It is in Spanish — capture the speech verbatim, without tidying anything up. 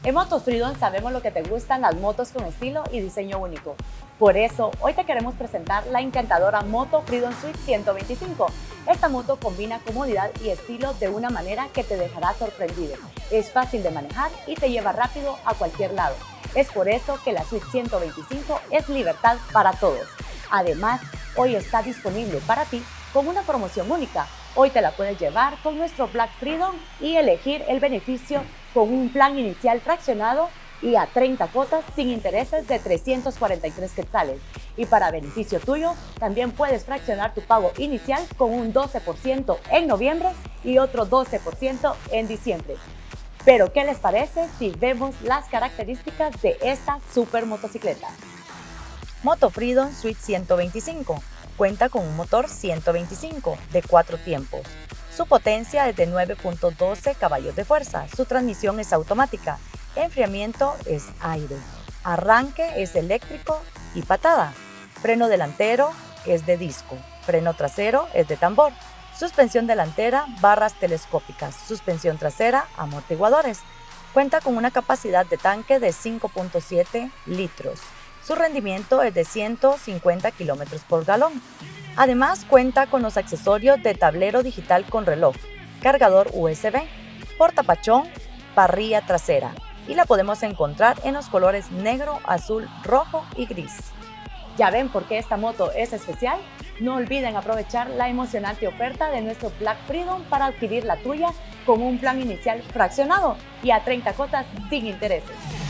En Motos Freedom sabemos lo que te gustan las motos con estilo y diseño único. Por eso, hoy te queremos presentar la encantadora Moto Freedom Suite ciento veinticinco. Esta moto combina comodidad y estilo de una manera que te dejará sorprendido. Es fácil de manejar y te lleva rápido a cualquier lado. Es por eso que la Suite ciento veinticinco es libertad para todos. Además, hoy está disponible para ti con una promoción única. Hoy te la puedes llevar con nuestro Black Freedom y elegir el beneficio con un plan inicial fraccionado y a treinta cuotas sin intereses de trescientos cuarenta y tres quetzales. Y para beneficio tuyo, también puedes fraccionar tu pago inicial con un doce por ciento en noviembre y otro doce por ciento en diciembre. Pero, ¿qué les parece si vemos las características de esta super motocicleta? Moto Freedom Suite ciento veinticinco. Cuenta con un motor ciento veinticinco de cuatro tiempos. Su potencia es de nueve punto doce caballos de fuerza. Su transmisión es automática. Enfriamiento es aire. Arranque es eléctrico y patada. Freno delantero es de disco. Freno trasero es de tambor. Suspensión delantera, barras telescópicas. Suspensión trasera, amortiguadores. Cuenta con una capacidad de tanque de cinco punto siete litros. Su rendimiento es de ciento cincuenta kilómetros por galón. Además, cuenta con los accesorios de tablero digital con reloj, cargador U S B, portapachón, parrilla trasera, y la podemos encontrar en los colores negro, azul, rojo y gris. ¿Ya ven por qué esta moto es especial? No olviden aprovechar la emocionante oferta de nuestro Black Freedom para adquirir la tuya con un plan inicial fraccionado y a treinta cuotas sin intereses.